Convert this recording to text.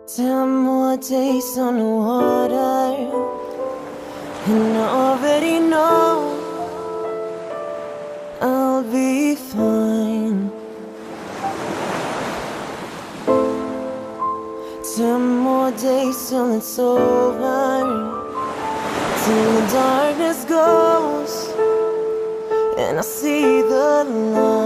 10 more days on the water, and I already know I'll be fine. 10 more days till it's over, till the darkness goes and I see the light.